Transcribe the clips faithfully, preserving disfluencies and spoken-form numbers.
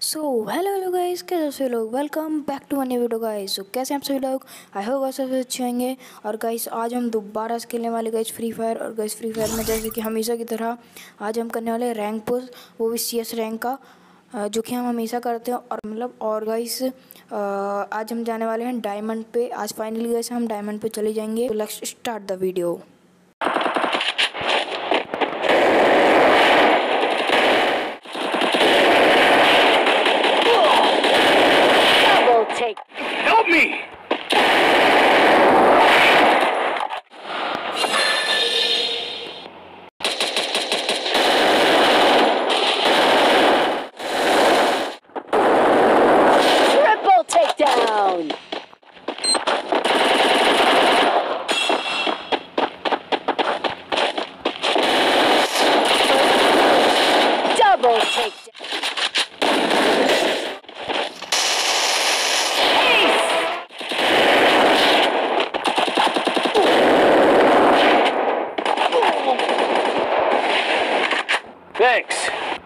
So hello hello guys, कैसे सभी लोग। Welcome back to new video guys. So कैसे हैं आप सभी लोग। आई होप आप सब अच्छे होंगे। और गाइस आज हम दोबारा से खेलने वाले गाइस फ्री फायर। और गाइस फ्री फायर में जैसे कि हमेशा की तरह आज हम करने वाले रैंक पुश, वो भी सी एस रैंक का, जो कि हम हमेशा करते हैं। और मतलब और गाइस आज हम जाने वाले हैं डायमंड पे। आज फाइनली गाइस हम डायमंड पे चले जाएंगे। तो let's start the video. Take. Help me! Triple takedown. Double takedown. Thanks.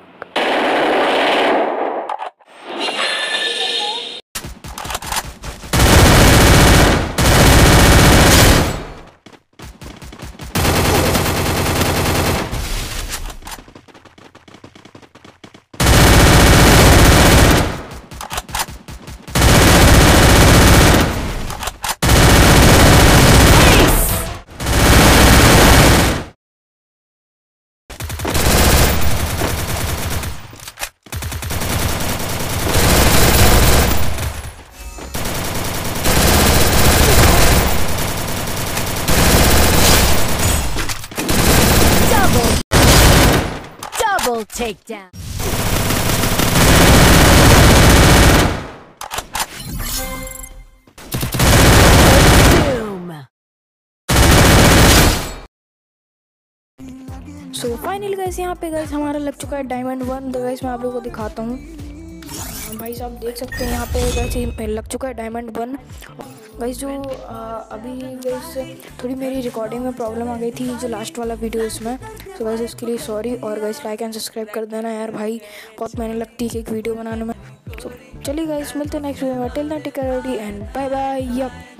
Double takedown. Boom. So finally guys यहाँ पे गाइस हमारा लग चुका है डायमंड वन। तो गाइस मैं आप लोगों को दिखाता हूँ। भाई साहब देख सकते हैं यहाँ पे गाइस लग चुका है डायमंड वन। गाइस जो आ, अभी गाइस थोड़ी मेरी रिकॉर्डिंग में प्रॉब्लम आ गई थी जो लास्ट वाला वीडियो इसमें। तो गाइस उसके लिए सॉरी। और गाइस लाइक एंड सब्सक्राइब कर देना यार भाई, बहुत मेहनत लगती है एक वीडियो बनाने में। तो चलिए गाइस मिलते हैं नेक्स्ट वीडियो में। Till then take care and bye bye. Yup.